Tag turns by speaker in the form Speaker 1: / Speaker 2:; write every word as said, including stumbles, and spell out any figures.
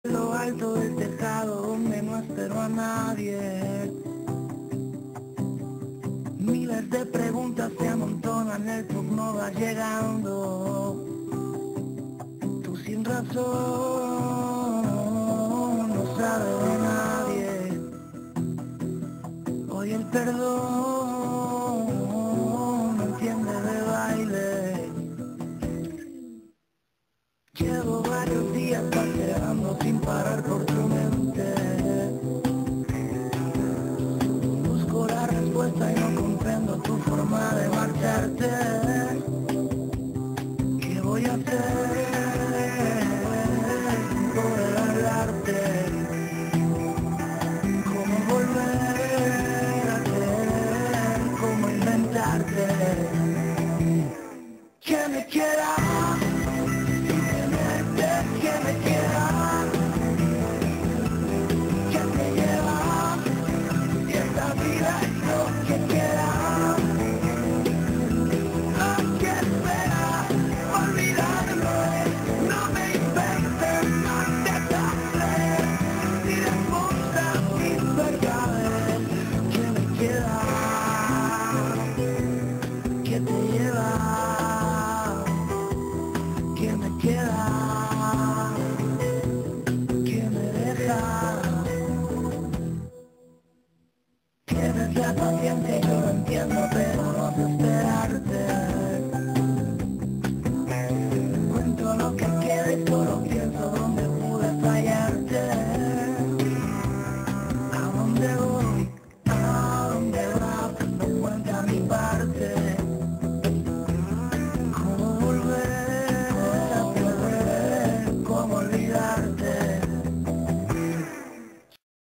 Speaker 1: lo alto del tejado donde no espero a nadie. Miles de preguntas se amontonan, el turno va llegando. Tú sin razón no sabes de nadie. Hoy el perdón